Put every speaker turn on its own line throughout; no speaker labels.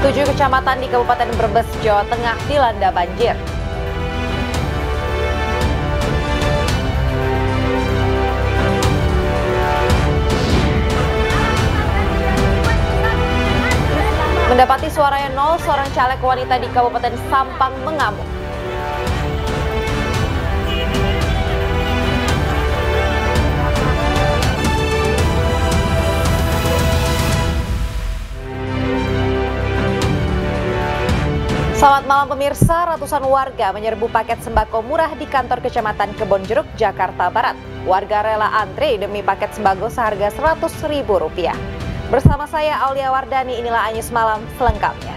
7 kecamatan di Kabupaten Brebes, Jawa Tengah dilanda banjir. Mendapati suaranya nol, seorang caleg wanita di Kabupaten Sampang mengamuk. Selamat malam pemirsa, ratusan warga menyerbu paket sembako murah di kantor Kecamatan Kebonjeruk, Jakarta Barat. Warga rela antre demi paket sembako seharga Rp100.000. Bersama saya Aulia Wardani, inilah Anyus Malam selengkapnya.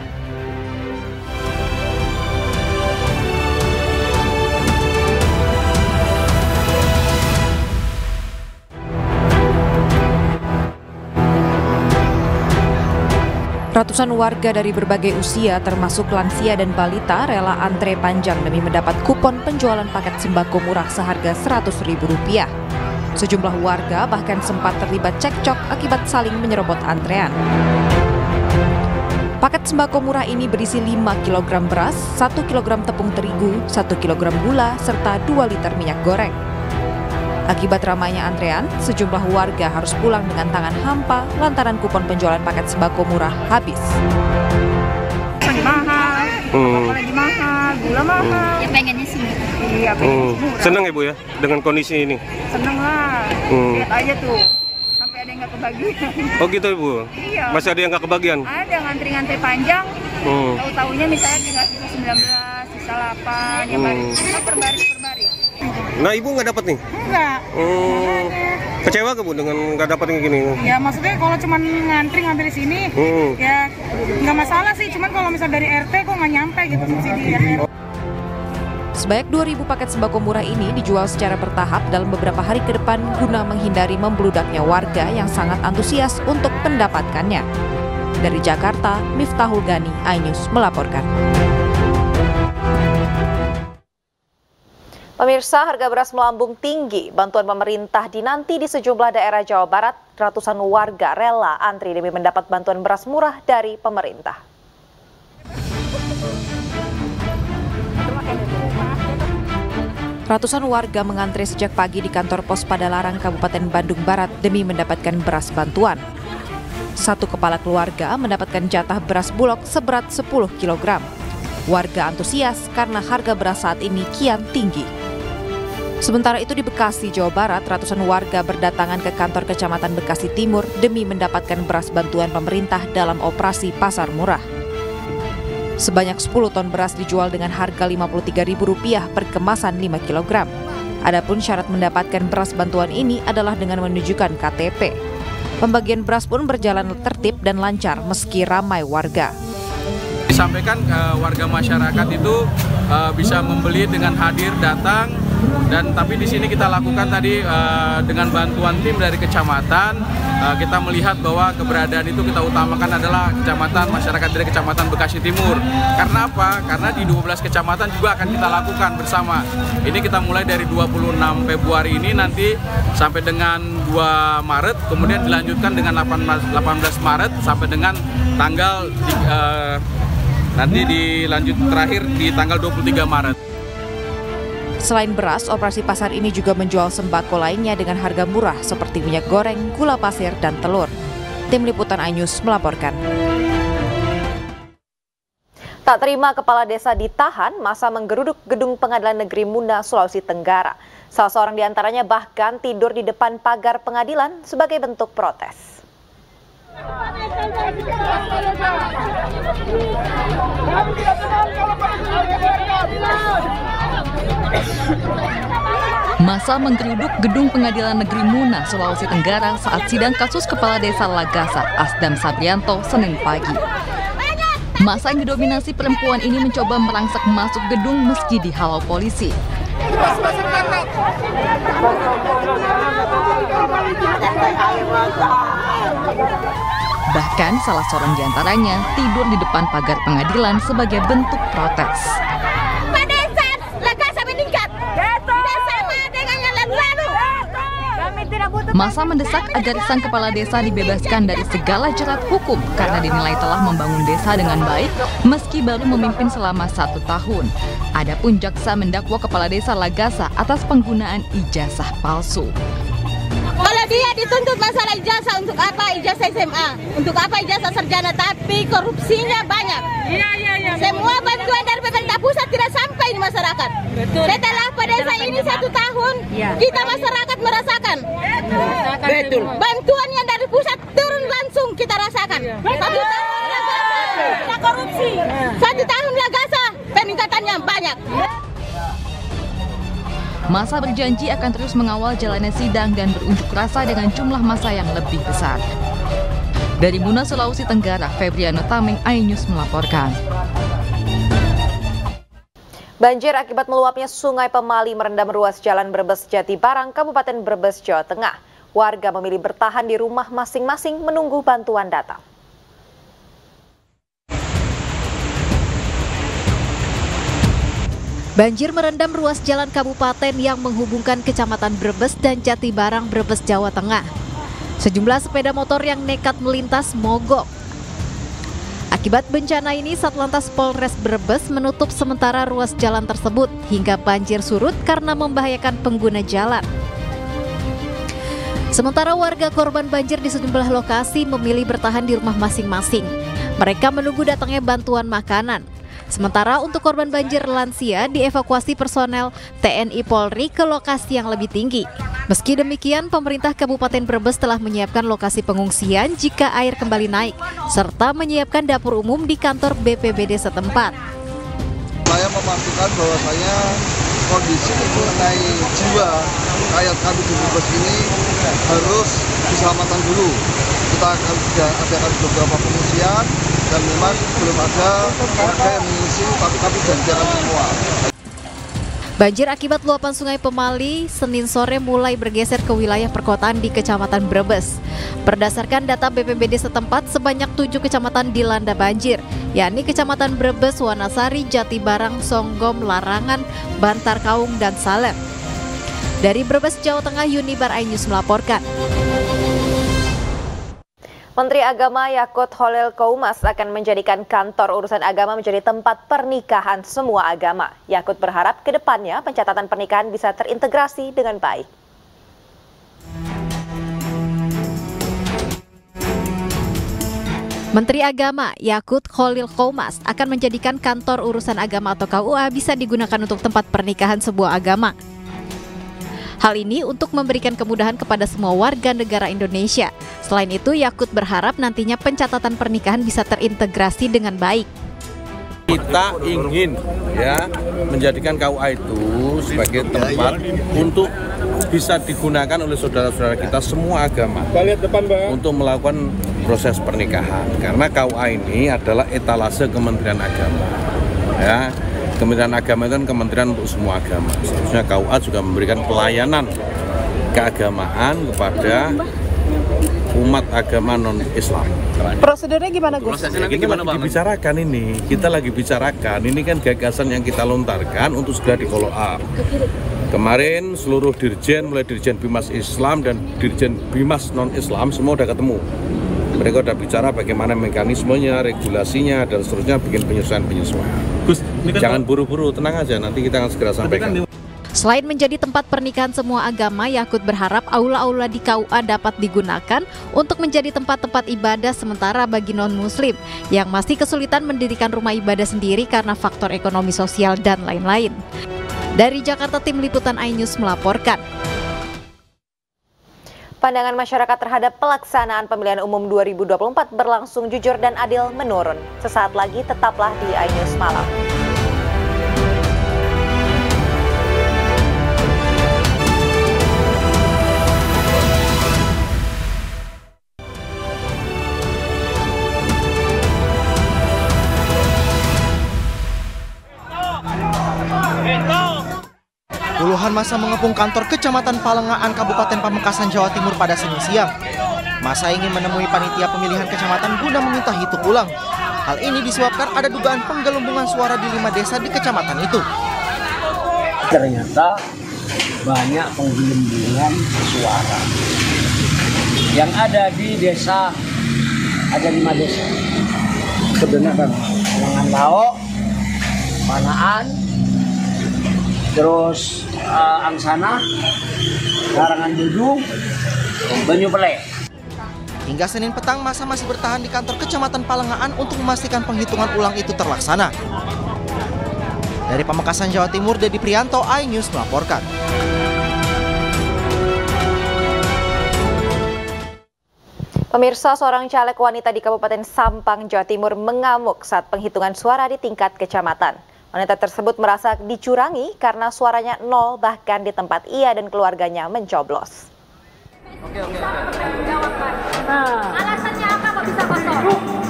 Ratusan warga dari berbagai usia termasuk lansia dan balita rela antre panjang demi mendapat kupon penjualan paket sembako murah seharga Rp100.000. Sejumlah warga bahkan sempat terlibat cekcok akibat saling menyerobot antrean. Paket sembako murah ini berisi 5 kg beras, 1 kg tepung terigu, 1 kg gula, serta 2 liter minyak goreng. Akibat ramainya antrean, sejumlah warga harus pulang dengan tangan hampa lantaran kupon penjualan paket sembako murah habis.
Lagi mahal, lagi mahal, gula mahal. Ya pengennya sih. Iya, pengennya murah.
Senang ya Bu ya dengan kondisi ini?
Seneng lah, lihat aja tuh, sampai ada yang nggak kebagian.
Oh gitu Ibu?
Iya.
Masih ada yang nggak kebagian?
Ada ngantri-ngantri panjang, tahu-taunya misalnya tinggal sisa 19, sisa 8, yang baris, per baris.
Nah Ibu nggak dapat nih?
Enggak.
Kecewa ke Bu dengan nggak dapat yang gini?
Ya maksudnya kalau cuma ngantri ngambil di sini, ya nggak masalah sih. Cuman kalau misal dari RT kok nggak nyampe gitu subsidi RT.
Sebanyak 2.000 paket sembako murah ini dijual secara bertahap dalam beberapa hari ke depan guna menghindari membludaknya warga yang sangat antusias untuk mendapatkannya. Dari Jakarta, Miftahul Gani, iNews melaporkan. Pemirsa, harga beras melambung tinggi. Bantuan pemerintah dinanti di sejumlah daerah Jawa Barat. Ratusan warga rela antri demi mendapat bantuan beras murah dari pemerintah. Ratusan warga mengantre sejak pagi di kantor pos Padalarang, Kabupaten Bandung Barat demi mendapatkan beras bantuan. Satu kepala keluarga mendapatkan jatah beras bulog seberat 10 kg. Warga antusias karena harga beras saat ini kian tinggi. Sementara itu di Bekasi, Jawa Barat, ratusan warga berdatangan ke kantor Kecamatan Bekasi Timur demi mendapatkan beras bantuan pemerintah dalam operasi pasar murah. Sebanyak 10 ton beras dijual dengan harga Rp53.000 per kemasan 5 kg. Adapun syarat mendapatkan beras bantuan ini adalah dengan menunjukkan KTP. Pembagian beras pun berjalan tertib dan lancar meski ramai warga.
Disampaikan warga masyarakat itu bisa membeli dengan hadir datang, dan tapi di sini kita lakukan tadi dengan bantuan tim dari kecamatan. Kita melihat bahwa keberadaan itu kita utamakan adalah kecamatan, masyarakat dari Kecamatan Bekasi Timur. Karena apa? Karena di 12 kecamatan juga akan kita lakukan bersama. Ini kita mulai dari 26 Februari ini nanti sampai dengan 2 Maret, kemudian dilanjutkan dengan 18 Maret sampai dengan tanggal nanti dilanjut terakhir di tanggal 23 Maret.
Selain beras, operasi pasar ini juga menjual sembako lainnya dengan harga murah seperti minyak goreng, gula pasir, dan telur. Tim Liputan iNews melaporkan. Tak terima kepala desa ditahan, masa menggeruduk gedung Pengadilan Negeri Muna, Sulawesi Tenggara. Salah seorang diantaranya bahkan tidur di depan pagar pengadilan sebagai bentuk protes.
Masa menggeruduk gedung Pengadilan Negeri Muna, Sulawesi Tenggara saat sidang kasus Kepala Desa Lagasa, Asdam Sabrianto, Senin pagi. Masa yang didominasi perempuan ini mencoba merangsek masuk gedung meski dihalau polisi. Bahkan salah seorang diantaranya tidur di depan pagar pengadilan sebagai bentuk protes.
Pak Desa, Lagasa meningkat. Tidak sama dengan yang lalu-lalu. Kami tidak butuh
Massa mendesak agar sang kepala desa dibebaskan dari segala jerat hukum karena dinilai telah membangun desa dengan baik meski baru memimpin selama 1 tahun. Adapun jaksa mendakwa kepala desa Lagasa atas penggunaan ijazah palsu.
Kalau dia dituntut masalah ijazah, untuk apa ijazah SMA? Untuk apa ijazah sarjana? Tapi korupsinya banyak.
Iya.
Semua bantuan dari pemerintah pusat tidak sampai di masyarakat. Setelah pada desa ini 1 tahun, kita masyarakat merasakan.
Betul.
Bantuan yang dari pusat turun langsung kita rasakan. 1 tahun Lagasa, korupsi. 1 tahun Lagasa, peningkatannya banyak.
Massa berjanji akan terus mengawal jalannya sidang dan berunjuk rasa dengan jumlah massa yang lebih besar. Dari Muna, Sulawesi Tenggara, Febriano Tameng, iNews melaporkan.
Banjir akibat meluapnya Sungai Pemali merendam ruas Jalan Brebes Jatibarang, Kabupaten Brebes, Jawa Tengah. Warga memilih bertahan di rumah masing-masing menunggu bantuan datang. Banjir merendam ruas jalan kabupaten yang menghubungkan Kecamatan Brebes dan Jatibarang, Brebes, Jawa Tengah. Sejumlah sepeda motor yang nekat melintas mogok. Akibat bencana ini, Satlantas Polres Brebes menutup sementara ruas jalan tersebut hingga banjir surut karena membahayakan pengguna jalan. Sementara warga korban banjir di sejumlah lokasi memilih bertahan di rumah masing-masing. Mereka menunggu datangnya bantuan makanan. Sementara untuk korban banjir lansia dievakuasi personel TNI Polri ke lokasi yang lebih tinggi. Meski demikian, pemerintah Kabupaten Brebes telah menyiapkan lokasi pengungsian jika air kembali naik, serta menyiapkan dapur umum di kantor BPBD setempat.
Saya memastikan bahwasanya kondisi mengenai jiwa rakyat kami di Brebes ini harus diselamatkan dulu. Kita akan adakan beberapa pengungsian dan memang belum ada warga yang mengungsi, tapi kami janjikan semua.
Banjir akibat luapan Sungai Pemali Senin sore mulai bergeser ke wilayah perkotaan di Kecamatan Brebes. Berdasarkan data BPBD setempat, sebanyak 7 kecamatan dilanda banjir, yakni Kecamatan Brebes, Wanasari, Jatibarang, Songgom, Larangan, Bantar Kaung, dan Salem. Dari Brebes, Jawa Tengah, Yunibar iNews melaporkan. Menteri Agama Yakut Khalil Qoumas akan menjadikan kantor urusan agama menjadi tempat pernikahan semua agama. Yakut berharap ke depannya pencatatan pernikahan bisa terintegrasi dengan baik. Menteri Agama Yakut Khalil Qoumas akan menjadikan kantor urusan agama atau KUA bisa digunakan untuk tempat pernikahan sebuah agama. Hal ini untuk memberikan kemudahan kepada semua warga negara Indonesia. Selain itu, Yakut berharap nantinya pencatatan pernikahan bisa terintegrasi dengan baik.
Kita ingin menjadikan KUA itu sebagai tempat untuk bisa digunakan oleh saudara-saudara kita semua agama untuk melakukan proses pernikahan. Karena KUA ini adalah etalase Kementerian Agama. Kementerian Agama itu kan kementerian untuk semua agama. Seharusnya KUA juga memberikan pelayanan keagamaan kepada umat agama non-Islam.
Prosedurnya gimana, Gus?
Dibicarakan ini, kita lagi bicarakan. Ini kan gagasan yang kita lontarkan untuk segera di-follow up. Kemarin seluruh dirjen, mulai dirjen Bimas Islam dan dirjen Bimas non-Islam semua udah ketemu. Mereka udah bicara bagaimana mekanismenya, regulasinya, dan seterusnya bikin penyesuaian-penyesuaian. Jangan buru-buru, tenang aja, nanti kita akan segera sampaikan.
Selain menjadi tempat pernikahan semua agama, Yakut berharap aula-aula di KUA dapat digunakan untuk menjadi tempat-tempat ibadah sementara bagi non-muslim yang masih kesulitan mendirikan rumah ibadah sendiri karena faktor ekonomi sosial dan lain-lain. Dari Jakarta, Tim Liputan iNews melaporkan. Pandangan masyarakat terhadap pelaksanaan pemilihan umum 2024 berlangsung jujur dan adil menurun. Sesaat lagi tetaplah di iNews Malam.
Puluhan massa mengepung kantor Kecamatan Palengaan, Kabupaten Pamekasan, Jawa Timur pada Senin siang. Massa ingin menemui panitia pemilihan kecamatan guna meminta hitung ulang. Hal ini disebabkan ada dugaan penggelembungan suara di 5 desa di kecamatan itu.
Ternyata banyak penggelembungan suara. yang ada di desa, ada 5 desa. Sebenarnya Lengan Laok, Panaan, terus Angsana, Larangan Dudu, Banyu Pele.
Hingga Senin petang, masa masih bertahan di kantor Kecamatan Palengaan untuk memastikan penghitungan ulang itu terlaksana. Dari Pamekasan, Jawa Timur, Dedi Prianto, iNews melaporkan.
Pemirsa, seorang caleg wanita di Kabupaten Sampang, Jawa Timur mengamuk saat penghitungan suara di tingkat kecamatan. Wanita tersebut merasa dicurangi karena suaranya nol, bahkan di tempat ia dan keluarganya mencoblos.
Alasannya apa kok bisa kosong?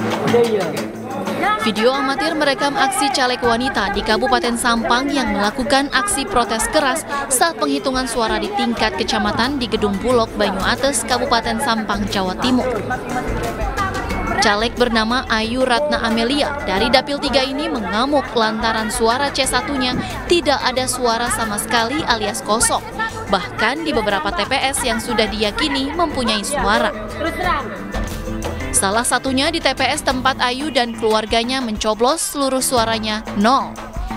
Video amatir merekam aksi caleg wanita di Kabupaten Sampang yang melakukan aksi protes keras saat penghitungan suara di tingkat kecamatan di Gedung Bulog, Banyu Ates, Kabupaten Sampang, Jawa Timur. Caleg bernama Ayu Ratna Amelia dari Dapil 3 ini mengamuk lantaran suara C1-nya tidak ada suara sama sekali alias kosong. Bahkan di beberapa TPS yang sudah diyakini mempunyai suara. Salah satunya di TPS tempat Ayu dan keluarganya mencoblos seluruh suaranya nol.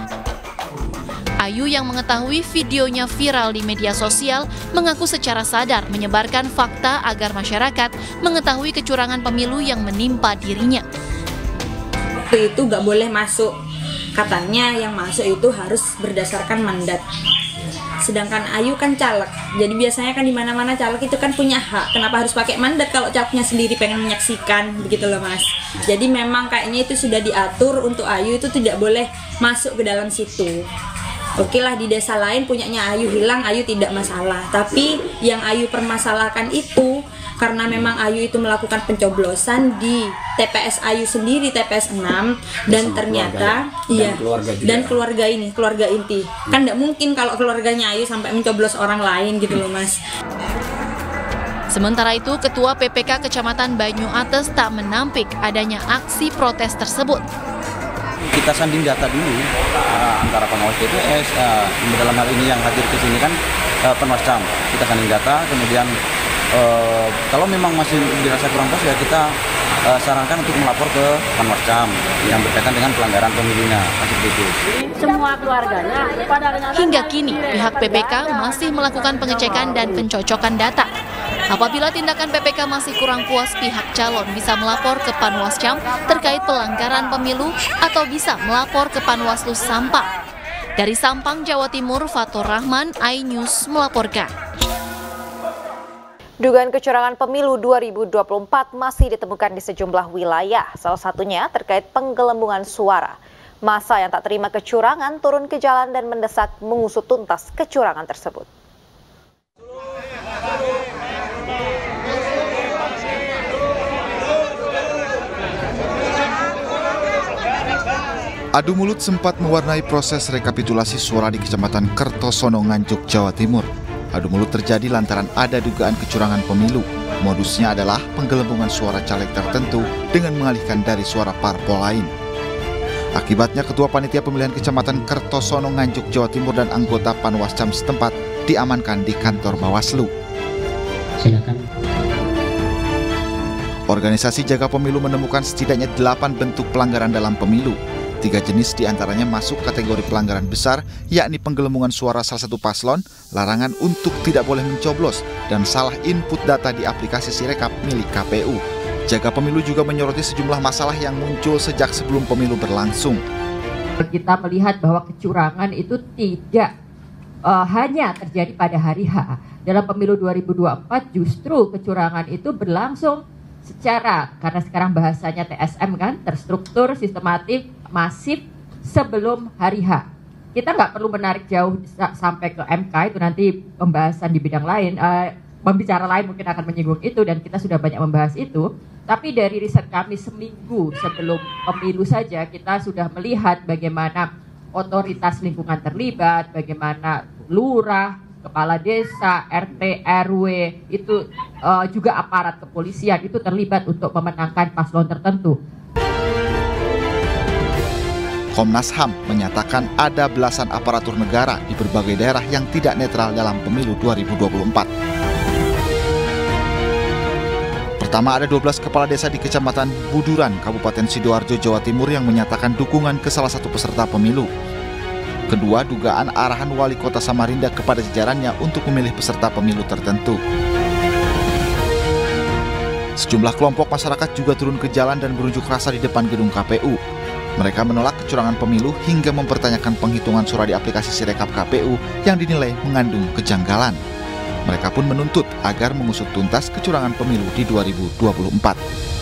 Ayu yang mengetahui videonya viral di media sosial mengaku secara sadar menyebarkan fakta agar masyarakat mengetahui kecurangan pemilu yang menimpa dirinya.
Itu nggak boleh masuk, katanya yang masuk itu harus berdasarkan mandat. Sedangkan Ayu kan caleg, jadi biasanya kan di mana-mana caleg itu kan punya hak. Kenapa harus pakai mandat kalau calegnya sendiri pengen menyaksikan, begitu loh Mas. Jadi memang kayaknya itu sudah diatur untuk Ayu itu tidak boleh masuk ke dalam situ. Oke lah, di desa lain punyanya Ayu hilang, Ayu tidak masalah. Tapi yang Ayu permasalahkan itu karena memang Ayu itu melakukan pencoblosan di TPS Ayu sendiri, TPS 6, dan ternyata dan keluarga ini, keluarga inti. Kan tidak mungkin kalau keluarganya Ayu sampai mencoblos orang lain gitu loh Mas.
Sementara itu, Ketua PPK Kecamatan Banyu Ates tak menampik adanya aksi protes tersebut.
Kita sanding data dulu antara pengawas TPS, dalam hal ini yang hadir ke sini kan Panwascam. Kita sanding data, kemudian kalau memang masih dirasa kurang pas ya kita sarankan untuk melapor ke Panwascam yang berkaitan dengan pelanggaran pemilunya. Seperti itu.
Semua keluarganya
hingga kini pihak PPK masih melakukan pengecekan dan pencocokan data. Apabila tindakan PPK masih kurang puas, pihak calon bisa melapor ke Panwascam terkait pelanggaran pemilu atau bisa melapor ke Panwaslu Sampang. Dari Sampang, Jawa Timur, Fatur Rahman, iNews melaporkan.
Dugaan kecurangan pemilu 2024 masih ditemukan di sejumlah wilayah, salah satunya terkait penggelembungan suara. Massa yang tak terima kecurangan turun ke jalan dan mendesak mengusut tuntas kecurangan tersebut.
Adu mulut sempat mewarnai proses rekapitulasi suara di Kecamatan Kertosono, Nganjuk, Jawa Timur. Adu mulut terjadi lantaran ada dugaan kecurangan pemilu. Modusnya adalah penggelembungan suara caleg tertentu dengan mengalihkan dari suara parpol lain. Akibatnya Ketua Panitia Pemilihan Kecamatan Kertosono, Nganjuk, Jawa Timur dan anggota Panwascam setempat diamankan di kantor Bawaslu.
Silakan.
Organisasi Jaga Pemilu menemukan setidaknya 8 bentuk pelanggaran dalam pemilu. 3 jenis diantaranya masuk kategori pelanggaran besar, yakni penggelembungan suara salah satu paslon, larangan untuk tidak boleh mencoblos, dan salah input data di aplikasi Sirekap milik KPU. Jaga Pemilu juga menyoroti sejumlah masalah yang muncul sejak sebelum pemilu berlangsung.
Kita melihat bahwa kecurangan itu tidak hanya terjadi pada hari H. Dalam pemilu 2024 justru kecurangan itu berlangsung secara, karena sekarang bahasanya TSM kan, terstruktur, sistematik, masif sebelum hari H. Kita nggak perlu menarik jauh sampai ke MK, itu nanti pembahasan di bidang lain, pembicara lain mungkin akan menyinggung itu dan kita sudah banyak membahas itu. Tapi dari riset kami seminggu sebelum pemilu saja kita sudah melihat bagaimana otoritas lingkungan terlibat, bagaimana lurah, kepala desa, RT, RW, itu juga aparat kepolisian itu terlibat untuk memenangkan paslon tertentu.
Komnas HAM menyatakan ada belasan aparatur negara di berbagai daerah yang tidak netral dalam pemilu 2024. Pertama, ada 12 kepala desa di Kecamatan Buduran, Kabupaten Sidoarjo, Jawa Timur yang menyatakan dukungan ke salah satu peserta pemilu. Kedua, dugaan arahan wali kota Samarinda kepada jajarannya untuk memilih peserta pemilu tertentu. Sejumlah kelompok masyarakat juga turun ke jalan dan berunjuk rasa di depan gedung KPU. Mereka menolak kecurangan pemilu hingga mempertanyakan penghitungan suara di aplikasi Sirekap KPU yang dinilai mengandung kejanggalan. Mereka pun menuntut agar mengusut tuntas kecurangan pemilu di 2024.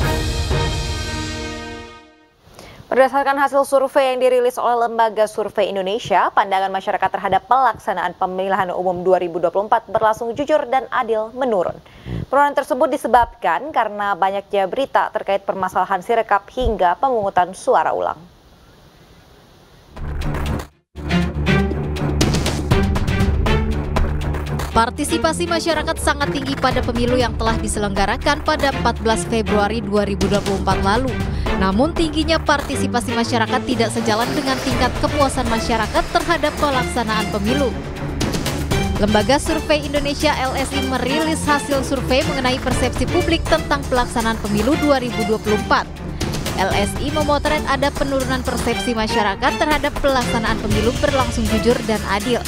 Berdasarkan hasil survei yang dirilis oleh Lembaga Survei Indonesia, pandangan masyarakat terhadap pelaksanaan pemilihan umum 2024 berlangsung jujur dan adil menurun. Penurunan tersebut disebabkan karena banyaknya berita terkait permasalahan Sirekap hingga pemungutan suara ulang.
Partisipasi masyarakat sangat tinggi pada pemilu yang telah diselenggarakan pada 14 Februari 2024 lalu. Namun tingginya partisipasi masyarakat tidak sejalan dengan tingkat kepuasan masyarakat terhadap pelaksanaan pemilu. Lembaga Survei Indonesia LSI merilis hasil survei mengenai persepsi publik tentang pelaksanaan pemilu 2024. LSI memotret ada penurunan persepsi masyarakat terhadap pelaksanaan pemilu berlangsung jujur dan adil.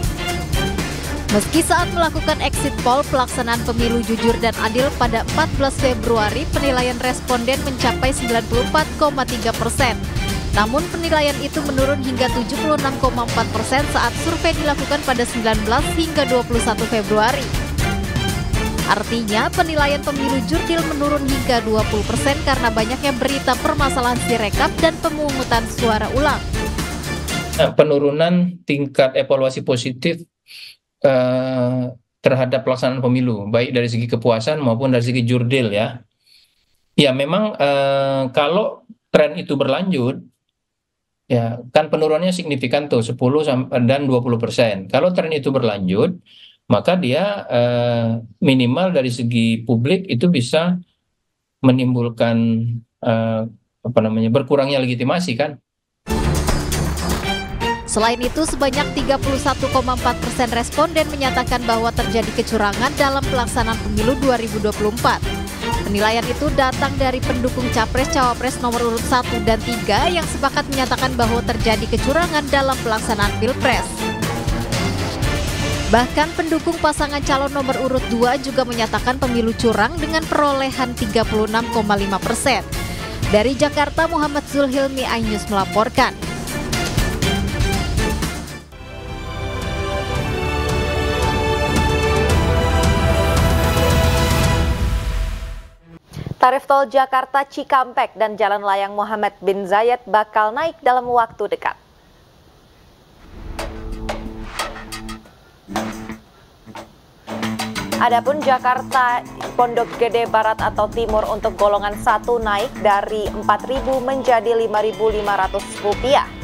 Meski saat melakukan exit poll pelaksanaan pemilu jujur dan adil pada 14 Februari, penilaian responden mencapai 94,3%. Namun penilaian itu menurun hingga 76,4% saat survei dilakukan pada 19 hingga 21 Februari. Artinya penilaian pemilu jurdil menurun hingga 20% karena banyaknya berita permasalahan Sirekap dan pemungutan suara ulang.
Penurunan tingkat evaluasi positif terhadap pelaksanaan pemilu, baik dari segi kepuasan maupun dari segi jurdil ya. Ya memang kalau tren itu berlanjut, ya kan penurunannya signifikan tuh 10 dan 20%. Kalau tren itu berlanjut, maka dia minimal dari segi publik itu bisa menimbulkan berkurangnya legitimasi kan.
Selain itu, sebanyak 31,4% responden menyatakan bahwa terjadi kecurangan dalam pelaksanaan pemilu 2024. Penilaian itu datang dari pendukung Capres-Cawapres nomor urut 1 dan 3 yang sepakat menyatakan bahwa terjadi kecurangan dalam pelaksanaan Pilpres. Bahkan pendukung pasangan calon nomor urut 2 juga menyatakan pemilu curang dengan perolehan 36,5%. Dari Jakarta, Muhammad Zulhilmi, iNews melaporkan.
Tarif tol Jakarta Cikampek dan Jalan Layang Muhammad bin Zayed bakal naik dalam waktu dekat. Adapun Jakarta Pondok Gede Barat atau Timur untuk golongan 1 naik dari Rp4.000 menjadi Rp5.500.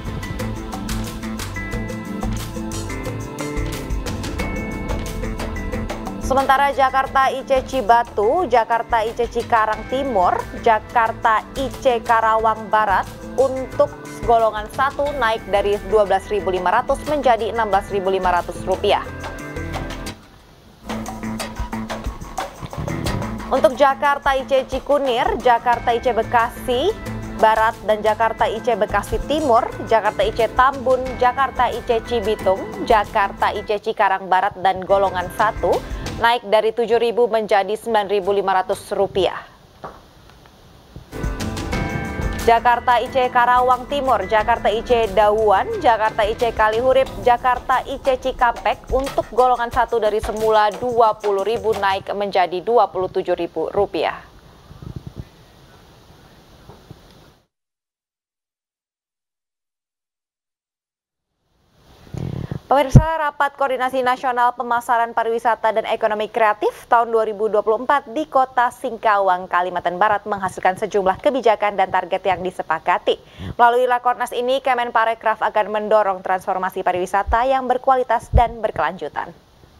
Sementara Jakarta IC Cibatu, Jakarta IC Cikarang Timur, Jakarta IC Karawang Barat untuk golongan 1 naik dari Rp12.500 menjadi Rp16.500. Untuk Jakarta IC Cikunir, Jakarta IC Bekasi Barat dan Jakarta IC Bekasi Timur, Jakarta IC Tambun, Jakarta IC Cibitung, Jakarta IC Cikarang Barat dan golongan 1 naik dari Rp7.000 menjadi Rp9.500. Jakarta IC Karawang Timur, Jakarta IC Dawuan, Jakarta IC Kalihurip, Jakarta IC Cikampek untuk golongan 1 dari semula Rp20.000 naik menjadi Rp27.000. Pemirsa, Rapat Koordinasi Nasional Pemasaran Pariwisata dan Ekonomi Kreatif tahun 2024 di Kota Singkawang, Kalimantan Barat menghasilkan sejumlah kebijakan dan target yang disepakati. Melalui Rakornas ini, Kemenparekraf akan mendorong transformasi pariwisata yang berkualitas dan berkelanjutan.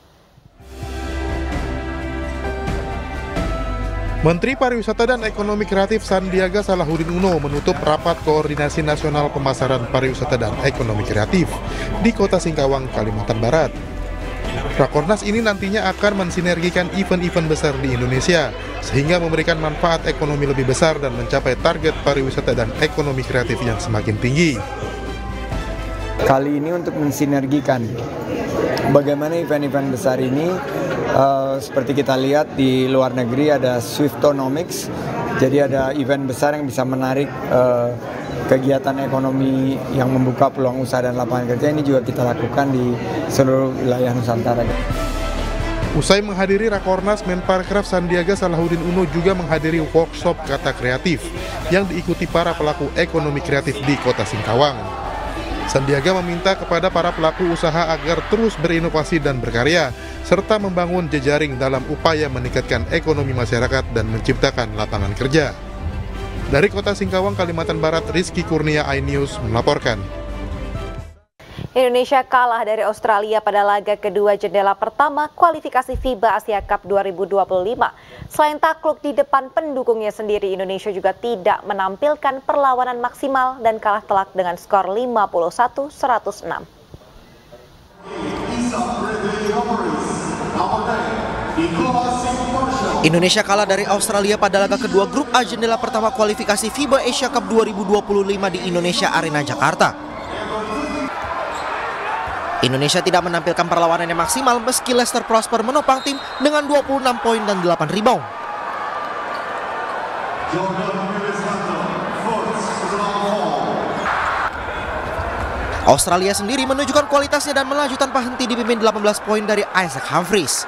Menteri Pariwisata dan Ekonomi Kreatif Sandiaga Salahuddin Uno menutup Rapat Koordinasi Nasional Pemasaran Pariwisata dan Ekonomi Kreatif di Kota Singkawang, Kalimantan Barat. Rakornas ini nantinya akan mensinergikan event-event besar di Indonesia, sehingga memberikan manfaat ekonomi lebih besar dan mencapai target pariwisata dan ekonomi kreatif yang semakin tinggi.
Kali ini untuk mensinergikan bagaimana event-event besar ini, seperti kita lihat di luar negeri ada Swiftonomics, jadi ada event besar yang bisa menarik kegiatan ekonomi yang membuka peluang usaha dan lapangan kerja. Ini juga kita lakukan di seluruh wilayah Nusantara.
Usai menghadiri Rakornas, Menparekraf Sandiaga Salahuddin Uno juga menghadiri workshop kata kreatif yang diikuti para pelaku ekonomi kreatif di Kota Singkawang. Sandiaga meminta kepada para pelaku usaha agar terus berinovasi dan berkarya, serta membangun jejaring dalam upaya meningkatkan ekonomi masyarakat dan menciptakan lapangan kerja. Dari Kota Singkawang, Kalimantan Barat, Rizky Kurnia, iNews melaporkan.
Indonesia kalah dari Australia pada laga kedua jendela pertama kualifikasi FIBA Asia Cup 2025. Selain takluk di depan pendukungnya sendiri, Indonesia juga tidak menampilkan perlawanan maksimal dan kalah telak dengan skor 51-106.
Indonesia kalah dari Australia pada laga kedua grup A jendela pertama kualifikasi FIBA Asia Cup 2025 di Indonesia Arena, Jakarta. Indonesia tidak menampilkan perlawanan yang maksimal meski Leicester Prosper menopang tim dengan 26 poin dan 8 rebound. Australia sendiri menunjukkan kualitasnya dan melaju tanpa henti dipimpin 18 poin dari Isaac Humphries.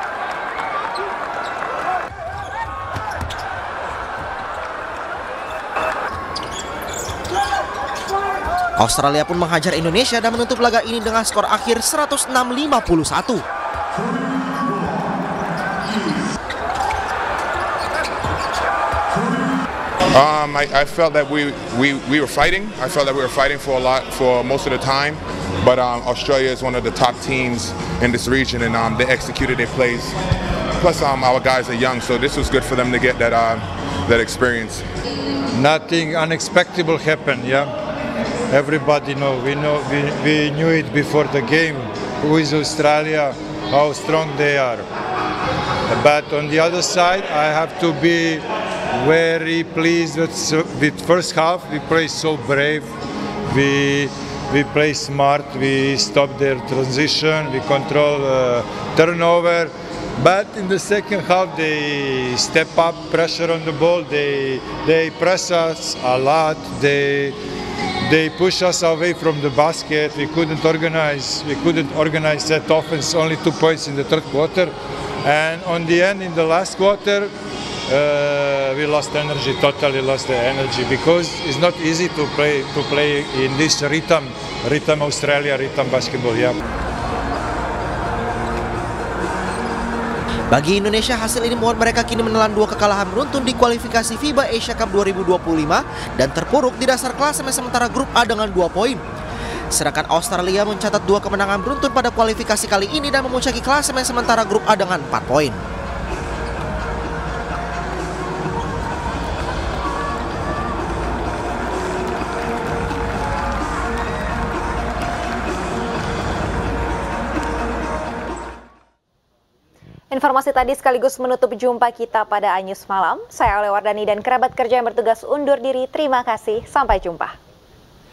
Australia pun menghajar Indonesia dan menutup laga ini dengan skor akhir 106-51.
I felt that we were fighting. I felt that we were fighting for most of the time. But Australia is one of the top teams in this region, and they executed their plays. Plus, our guys are young, so this was good for them to get that experience.
Nothing unexpected happened. Yeah. Everybody we knew it before the game, who is Australia, how strong they are. But on the other side, I have to be very pleased with first half. We play so brave, we play smart, we stop their transition, we control turnover. But in the second half, they step up, pressure on the ball, they press us a lot, They push us away from the basket. We couldn't organize that offense. Only 2 points in the third quarter, and on the end, in the last quarter, we lost energy. Totally lost the energy because it's not easy to play in this rhythm Australia, rhythm basketball. Yeah.
Bagi Indonesia, hasil ini membuat mereka kini menelan 2 kekalahan beruntun di kualifikasi FIBA Asia Cup 2025 dan terpuruk di dasar klasemen sementara grup A dengan 2 poin. Sedangkan Australia mencatat 2 kemenangan beruntun pada kualifikasi kali ini dan memuncaki klasemen sementara grup A dengan 4 poin.
Informasi tadi sekaligus menutup jumpa kita pada iNews Malam. Saya Oleh Wardani dan kerabat kerja yang bertugas undur diri. Terima kasih, sampai jumpa.